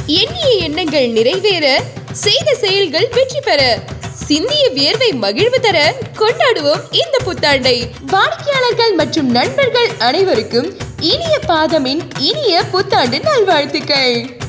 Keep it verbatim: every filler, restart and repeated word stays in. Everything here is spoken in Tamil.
எண்ணிய எண்ணங்கள் நிறைவேற, செய்த செயல்கள் வெற்றி பெற, சிந்திய வியர்வை மகிழ்வு தர கொண்டாடுவோம் இந்த புத்தாண்டை. வாடிக்கையாளர்கள் மற்றும் நண்பர்கள் அனைவருக்கும் இனிய பாதமின் இனிய புத்தாண்டு நல்வாழ்த்துக்கள்.